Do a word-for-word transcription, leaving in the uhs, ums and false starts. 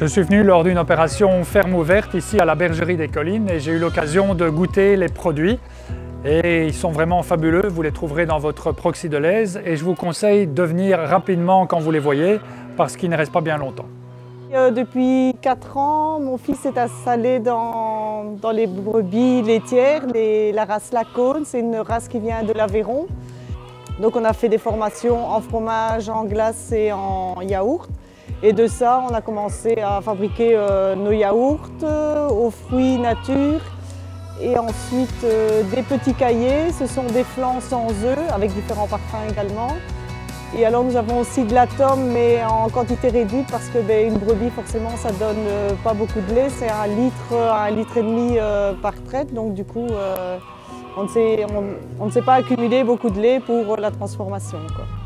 Je suis venu lors d'une opération ferme ouverte ici à la Bergerie des Collines et j'ai eu l'occasion de goûter les produits. Et ils sont vraiment fabuleux, vous les trouverez dans votre proxy de lait et je vous conseille de venir rapidement quand vous les voyez parce qu'ils ne restent pas bien longtemps. Euh, depuis quatre ans, mon fils est installé dans, dans les brebis laitières, les, la race Lacône, c'est une race qui vient de l'Aveyron. Donc on a fait des formations en fromage, en glace et en yaourt. Et de ça, on a commencé à fabriquer euh, nos yaourts euh, aux fruits nature. Et ensuite, euh, des petits cahiers, ce sont des flancs sans œufs, avec différents parfums également. Et alors nous avons aussi de l'atome, mais en quantité réduite, parce que ben, une brebis, forcément, ça donne euh, pas beaucoup de lait. C'est un litre, un litre et demi euh, par traite. Donc du coup, euh, on, ne sait, on, on ne sait pas accumuler beaucoup de lait pour la transformation, quoi.